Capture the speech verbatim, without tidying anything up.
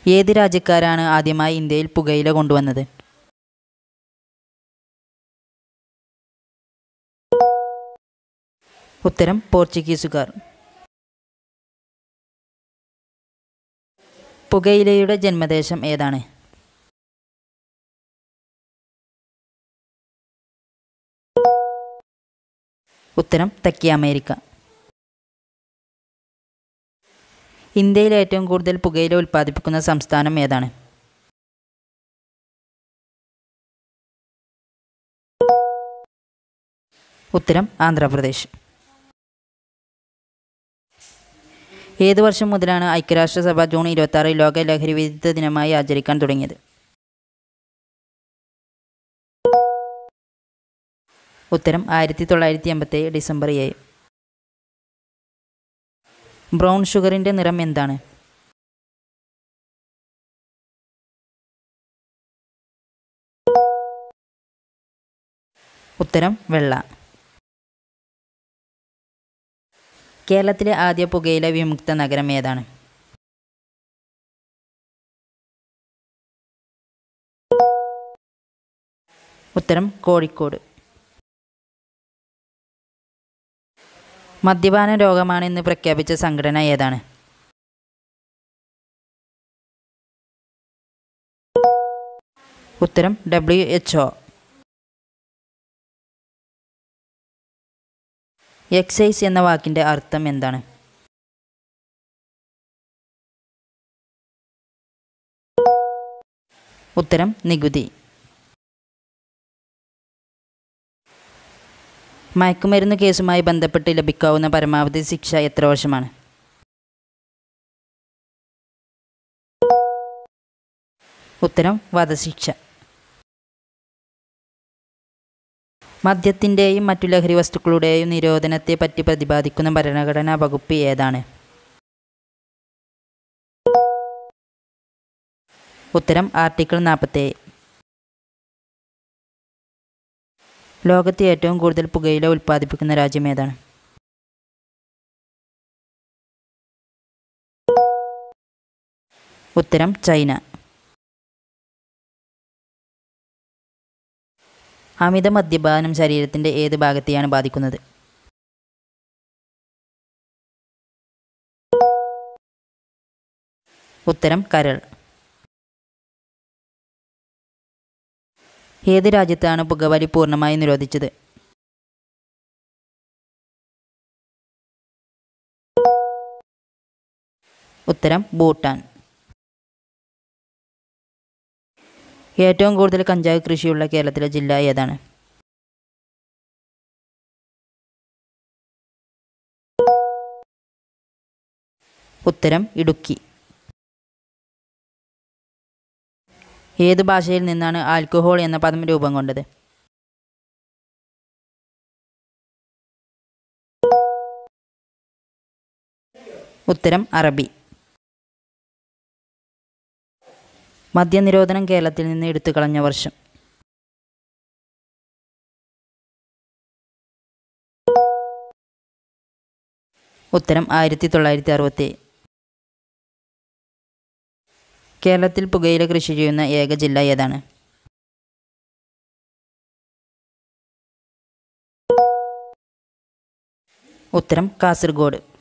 ഏത് രാജ്യക്കാരാണ് ആദ്യമായി ഇന്ത്യയിൽ പുകയില കൊണ്ടുവന്നത്? ഉത്തരം പോർച്ചുഗീസുകാർ. പുകയിലയുടെ ജന്മദേശം ഏതാണ്? ഉത്തരം തെക്കേ അമേരിക്ക. ഇന്ത്യയിൽ ഏറ്റവും കൂടുതൽ പുകയില ഉൽപ്പാദിപ്പിക്കുന്ന സംസ്ഥാനം ഏതാണ്? ഉത്തരം ആന്ധ്രാപ്രദേശ്. ഏത് വർഷം മുതലാണ് ഐക്യരാഷ്ട്രസഭ ജൂൺ ഇരുപത്തി ആറ് ലോക ലഹരി വിരുദ്ധ ദിനമായി ആചരിക്കാൻ തുടങ്ങിയത്? ഉത്തരം ആയിരത്തി തൊള്ളായിരത്തി എൺപത്തേഴ് ഡിസംബർ ഏഴ്. ബ്രൗൺ ഷുഗറിൻ്റെ നിറം എന്താണ്? ഉത്തരം വെള്ള. കേരളത്തിലെ ആദ്യ പുകയില വിമുക്ത നഗരം ഏതാണ്? ഉത്തരം കോഴിക്കോട്. മദ്യപാന രോഗമാണെന്ന് പ്രഖ്യാപിച്ച സംഘടന ഏതാണ്? ഉത്തരം ഡബ്ല്യു എച്ച് ഒ. എക്സൈസ് എന്ന വാക്കിൻ്റെ അർത്ഥം എന്താണ്? ഉത്തരം നികുതി. മയക്കുമരുന്ന് കേസുമായി ബന്ധപ്പെട്ട് ലഭിക്കാവുന്ന പരമാവധി ശിക്ഷ എത്ര വർഷമാണ്? ഉത്തരം വധശിക്ഷ. മദ്യത്തിൻ്റെയും മറ്റു ലഹരി വസ്തുക്കളുടെയും നിരോധനത്തെ പറ്റി പ്രതിപാദിക്കുന്ന ഭരണഘടനാ വകുപ്പ് ഏതാണ്? ഉത്തരം ആർട്ടിക്കിൾ നാൽപ്പത്തേഴ്. ലോകത്തെ ഏറ്റവും കൂടുതൽ പുകയില ഉൽപ്പാദിപ്പിക്കുന്ന രാജ്യം ഏതാണ്? ഉത്തരം ചൈന. അമിത മദ്യപാനം ശരീരത്തിൻ്റെ ഏത് ഭാഗത്തെയാണ് ബാധിക്കുന്നത്? ഉത്തരം കരൾ. ഏത് രാജ്യത്താണ് പുകവലി പൂർണ്ണമായി നിരോധിച്ചത്? ഉത്തരം ഭൂട്ടാൻ. ഏറ്റവും കൂടുതൽ കഞ്ചാവ് കൃഷിയുള്ള കേരളത്തിലെ ജില്ല ഏതാണ്? ഉത്തരം ഇടുക്കി. ഏത് ഭാഷയിൽ നിന്നാണ് ആൽക്കഹോൾ എന്ന പദം രൂപം കൊണ്ടത്? ഉത്തരം അറബി. മദ്യനിരോധനം കേരളത്തിൽ നിന്ന് എടുത്തു കളഞ്ഞ വർഷം? ഉത്തരം ആയിരത്തി തൊള്ളായിരത്തി അറുപത്തേഴ്. കേരളത്തിൽ പുകയില കൃഷി ചെയ്യുന്ന ഏക ജില്ല ഏതാണ്? ഉത്തരം കാസർഗോഡ്.